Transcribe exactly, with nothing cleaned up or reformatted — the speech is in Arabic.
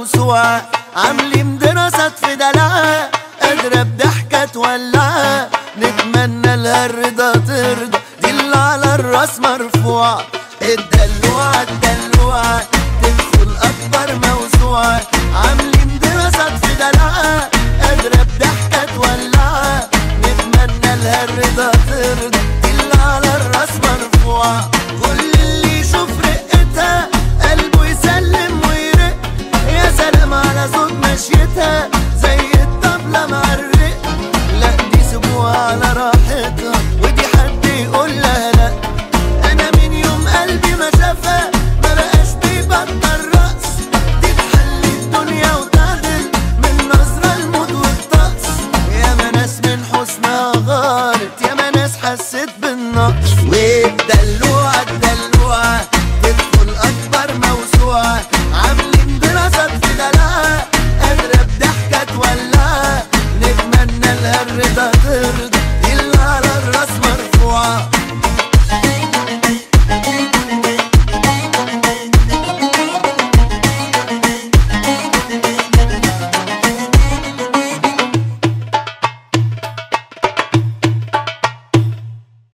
موسوعة، عاملين دراسات في دلعها، قادرة بضحكة تولعها، نتمنى لها الرضا ترضى، دي اللي على الراس مرفوعة. الدلوعة الدلوعة تدخل أكبر موسوعة، عاملين دراسات في دلعها، قادرة بضحكة تولعها، نتمنى لها الرضا ترضى، دي اللي على الراس مرفوعة. كل اللي يشوف رقتها قلبه يسلم ويرق، يا سلام على صوت مشيتها زي الطبلة مع الرق. لا دي سيبوها على راحتها، ودي حد يقول لها لا. انا من يوم قلبي ما شافها ما بقاش بيبطل رقص، دي تحلي الدنيا وتعدل من نظرة الموت والطقس. ياما ناس من حسنها غارت، ياما ناس حست بالنقص. والدلوعة الدلوعة تدخل أكبر موسوعة، عاملين دراسات في دلعها، قادرة بضحكة تولعها، نتمنى لها الرضا ترضى، دي اللي على الراس مرفوعة.